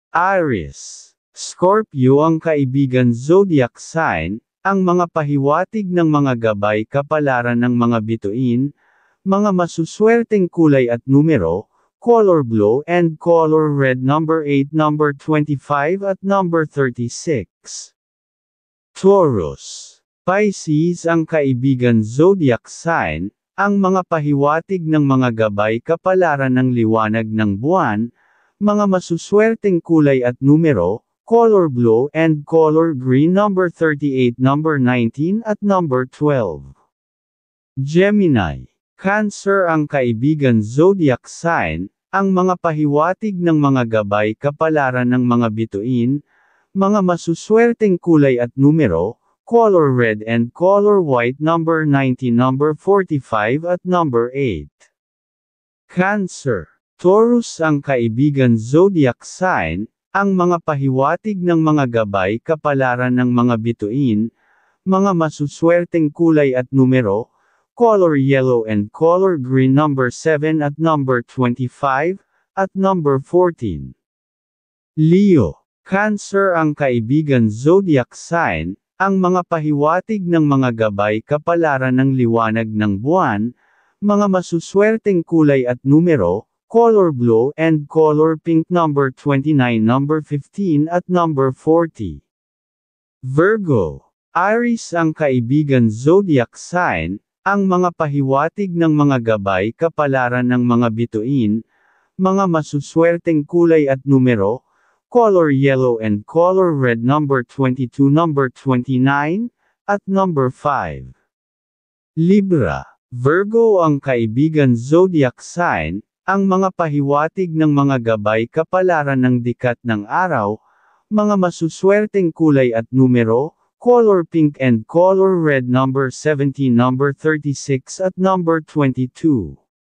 Aries. Scorpio ang kaibigan zodiac sign, ang mga pahiwatig ng mga gabay kapalaran ng mga bituin, mga masuswerteng kulay at numero, color blue and color red number 8, number 25 at number 36. Taurus. Pisces ang kaibigan zodiac sign, ang mga pahiwatig ng mga gabay kapalaran ng liwanag ng buwan, mga masuswerteng kulay at numero, color blue and color green number 38, number 19 at number 12. Gemini. Cancer ang kaibigan zodiac sign, ang mga pahiwatig ng mga gabay kapalaran ng mga bituin, mga masuswerteng kulay at numero, color red and color white number 90, number 45 at number 8. Cancer. Taurus ang kaibigan zodiac sign, ang mga pahiwatig ng mga gabay kapalaran ng mga bituin, mga masuswerteng kulay at numero, color yellow and color green number 7 at number 25, at number 14. Leo. Cancer ang kaibigan zodiac sign, ang mga pahiwatig ng mga gabay kapalaran ng liwanag ng buwan, mga masuswerteng kulay at numero, color blue and color pink number 29, number 15 at number 40. Virgo. Aries ang kaibigan zodiac sign, ang mga pahiwatig ng mga gabay kapalaran ng mga bituin, mga masuswerteng kulay at numero, color yellow and color red number 22, number 29, at number 5. Libra. Virgo ang kaibigan zodiac sign, ang mga pahiwatig ng mga gabay kapalaran ng dikat ng araw, mga masuswerteng kulay at numero, color pink and color red number 17, number 36 at number 22.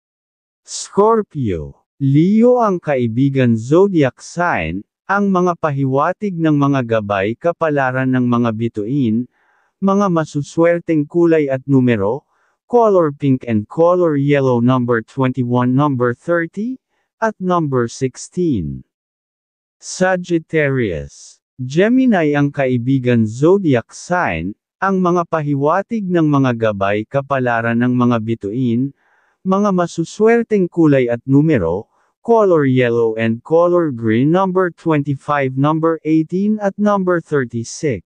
Scorpio. Leo ang kaibigan zodiac sign, ang mga pahiwatig ng mga gabay kapalaran ng mga bituin, mga masuswerteng kulay at numero, color pink and color yellow number 21, number 30, at number 16. Sagittarius. Gemini ang kaibigan zodiac sign, ang mga pahiwatig ng mga gabay kapalaran ng mga bituin, mga masuswerteng kulay at numero, color yellow and color green number 25, number 18 at number 36.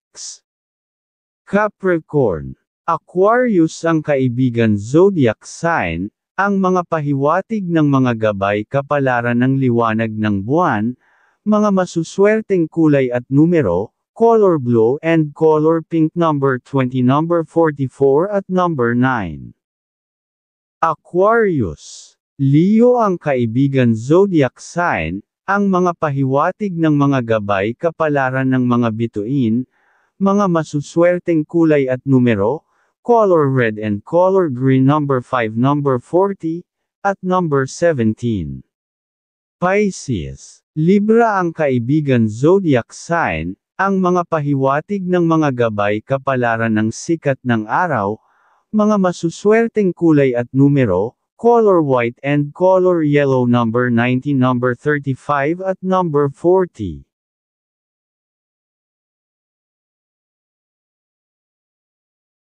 Capricorn. Aquarius ang kaibigan zodiac sign, ang mga pahiwatig ng mga gabay kapalaran ng liwanag ng buwan, mga masuswerteng kulay at numero, color blue and color pink number 20, number 44 at number 9. Aquarius. Leo ang kaibigan zodiac sign, ang mga pahiwatig ng mga gabay kapalaran ng mga bituin, mga masuswerteng kulay at numero, color red and color green number 5, number 40, at number 17. Pisces. Libra ang kaibigan zodiac sign, ang mga pahiwatig ng mga gabay kapalaran ng sikat ng araw, mga masuswerteng kulay at numero, color white and color yellow number 90, number 35 at number 40.